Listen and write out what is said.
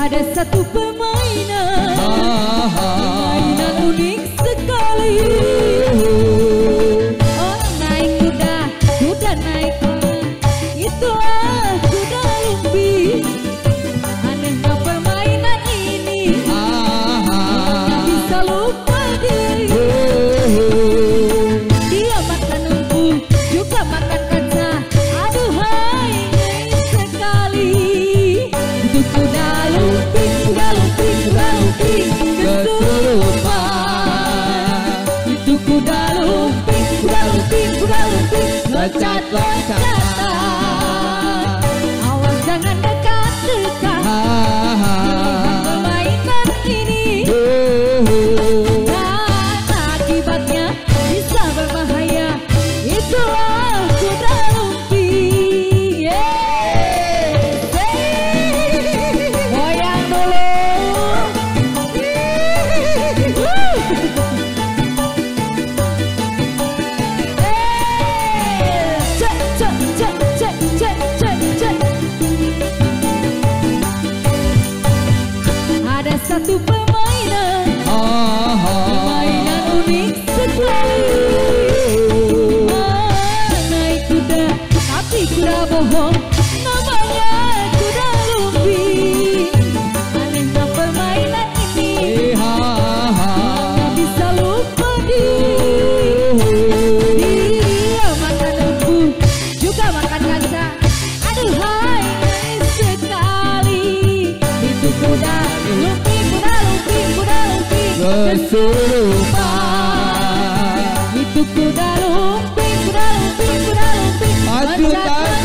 Ada satu permainan, permainan unik sekali. Oh, naik kuda, kuda naik kolang, itulah kuda lumping. Anehnya permainan ini, tak bisa lupa diri. Dia makan empuk, juga makan kaca. Aduhai, ngeri sekali. Itu kuda lumping, kuda lumping, kuda lumping kesurupan. Itu kuda lumping, kuda lumping, kuda lumping loncat-loncatan. Awas jangan dekat-dekat permainan ini, dan akibatnya bisa berbahaya. Itulah kuda lumping. Goyang dulu. Cek, cek, cek, cek, cek, cek, cek. Ada satu permainan, permainan unik sekali. Naik kuda, tapi kuda bohong, namanya kuda lumping. Anehnya permainan ini, tak bisa lupa dia makan empuk, juga makan kaca. Aduhai, ngeri sekali. Itu kuda lumping, kuda lumping, kuda lumping kesurupan. Itu kuda lumping, kuda lumping, kuda lumping Aduh,